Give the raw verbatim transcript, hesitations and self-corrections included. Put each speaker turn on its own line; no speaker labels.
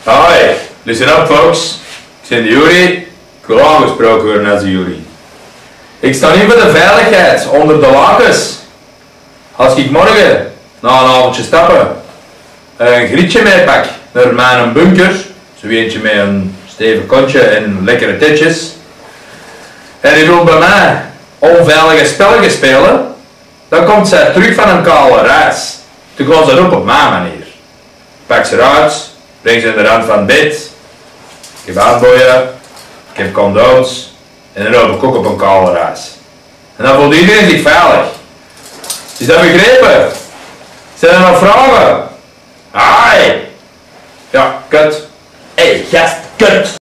Hoi, listen up folks. Ik ben de Joeri. Ik wil aangesproken worden als de Joeri. Ik sta niet voor de veiligheid onder de lakens. Als ik morgen na een avondje stappen een grietje meepak naar mijn bunker, zo eentje met een stevig kontje en lekkere tetjes, en die wil bij mij onveilige spelletjes spelen, dan komt zij terug van een kale reis. Toen gaat ze op op mijn manier. Ik pak ze eruit, breng ze aan de rand van het bed, ik heb handboeien, ik heb condooms en dan loop ik ook op een kale reis. En dan voelt iedereen zich veilig. Is dat begrepen? Zijn er nog vragen? Hai! Ja, kut. Hé, hey, gast, kut!